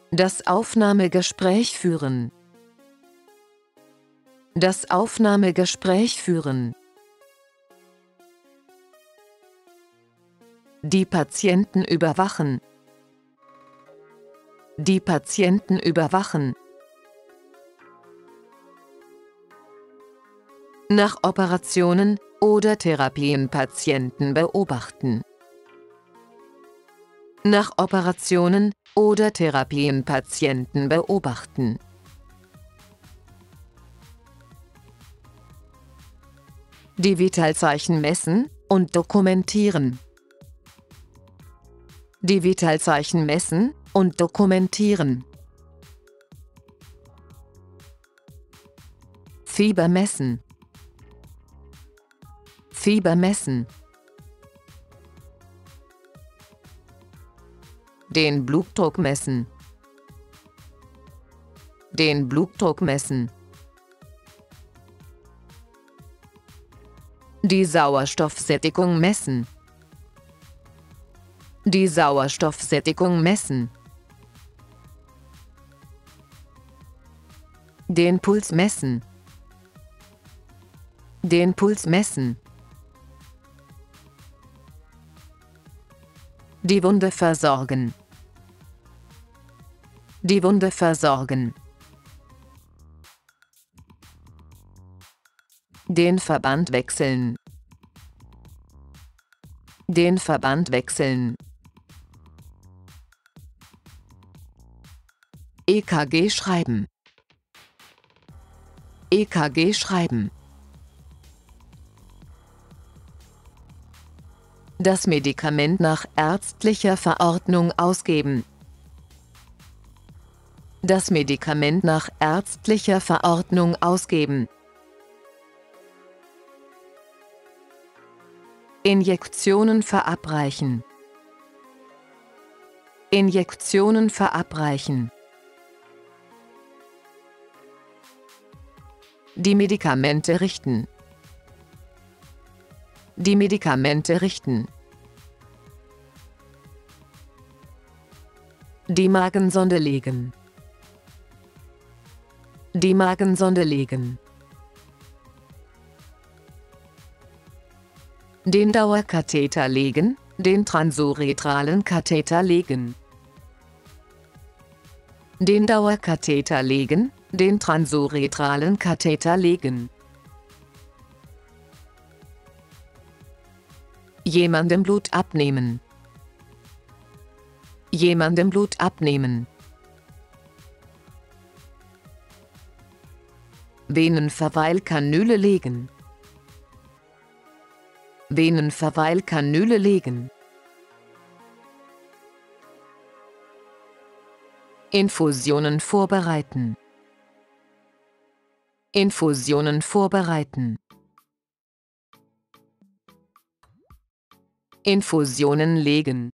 Das Aufnahmegespräch führen. Das Aufnahmegespräch führen. Die Patienten überwachen. Die Patienten überwachen. Nach Operationen oder Therapien Patienten beobachten. Nach Operationen oder Therapien Patienten beobachten. Die Vitalzeichen messen und dokumentieren. Die Vitalzeichen messen und dokumentieren. Fieber messen. Fieber messen. Den Blutdruck messen. Den Blutdruck messen. Die Sauerstoffsättigung messen. Die Sauerstoffsättigung messen. Den Puls messen. Den Puls messen. Die Wunde versorgen. Die Wunde versorgen. Den Verband wechseln. Den Verband wechseln. EKG schreiben. EKG schreiben. Das Medikament nach ärztlicher Verordnung ausgeben. Das Medikament nach ärztlicher Verordnung ausgeben. Injektionen verabreichen. Injektionen verabreichen. Die Medikamente richten. Die Medikamente richten. Die Magensonde legen. Die Magensonde legen. Den Dauerkatheter legen, den transuretralen Katheter legen. Den Dauerkatheter legen, den transuretralen Katheter legen. Jemandem Blut abnehmen. Jemandem Blut abnehmen. Venenverweilkanüle legen. Venenverweilkanüle legen. Infusionen vorbereiten. Infusionen vorbereiten. Infusionen legen.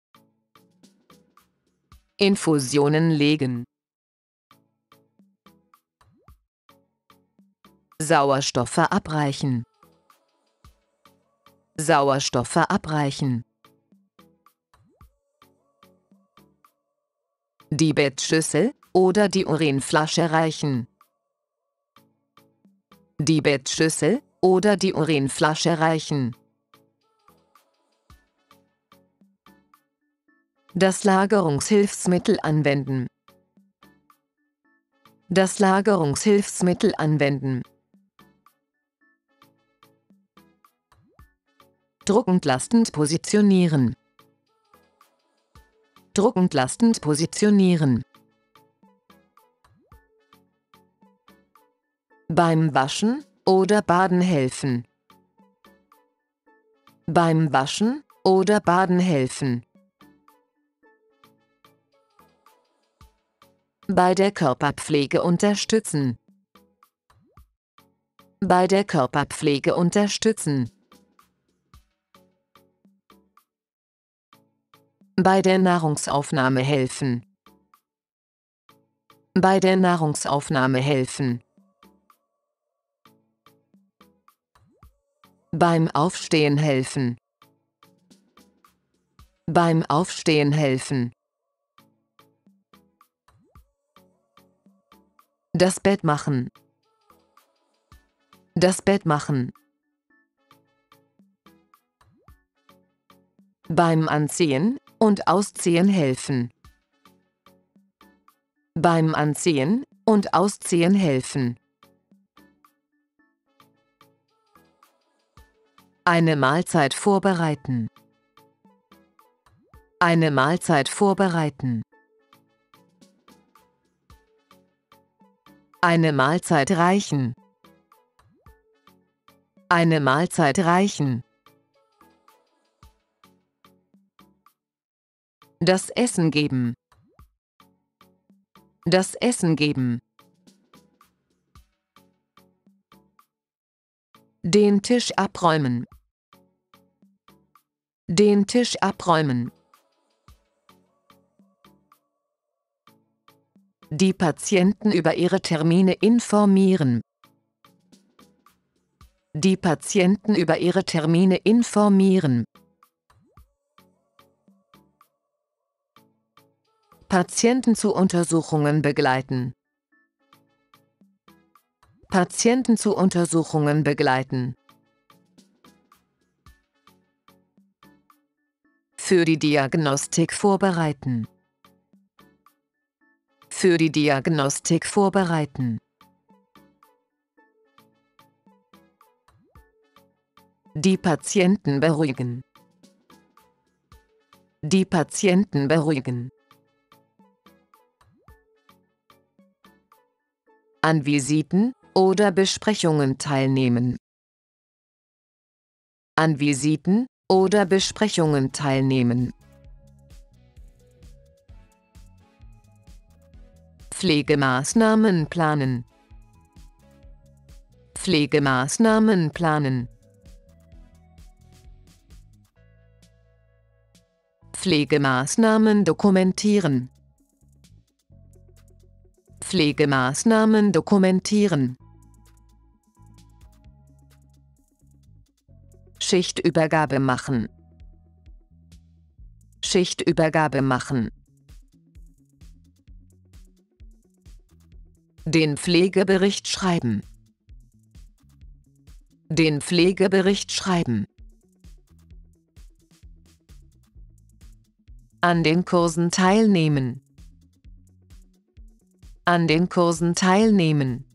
Infusionen legen. Sauerstoff verabreichen. Sauerstoff verabreichen. Die Bettschüssel oder die Urinflasche reichen. Die Bettschüssel oder die Urinflasche reichen. Das Lagerungshilfsmittel anwenden. Das Lagerungshilfsmittel anwenden. Druckentlastend positionieren. Druckentlastend positionieren. Beim Waschen oder Baden helfen. Beim Waschen oder Baden helfen. Bei der Körperpflege unterstützen. Bei der Körperpflege unterstützen. Bei der Nahrungsaufnahme helfen. Bei der Nahrungsaufnahme helfen. Beim Aufstehen helfen. Beim Aufstehen helfen. Das Bett machen. Das Bett machen. Beim Anziehen und Ausziehen helfen. Beim Anziehen und Ausziehen helfen. Eine Mahlzeit vorbereiten. Eine Mahlzeit vorbereiten. Eine Mahlzeit reichen. Eine Mahlzeit reichen. Das Essen geben. Das Essen geben. Den Tisch abräumen. Den Tisch abräumen. Die Patienten über ihre Termine informieren. Die Patienten über ihre Termine informieren. Patienten zu Untersuchungen begleiten. Patienten zu Untersuchungen begleiten. Für die Diagnostik vorbereiten. Für die Diagnostik vorbereiten. Die Patienten beruhigen. Die Patienten beruhigen. An Visiten oder Besprechungen teilnehmen. An Visiten oder Besprechungen teilnehmen. Pflegemaßnahmen planen. Pflegemaßnahmen planen. Pflegemaßnahmen dokumentieren. Pflegemaßnahmen dokumentieren. Schichtübergabe machen. Schichtübergabe machen. Den Pflegebericht schreiben. Den Pflegebericht schreiben. An den Kursen teilnehmen. An den Kursen teilnehmen.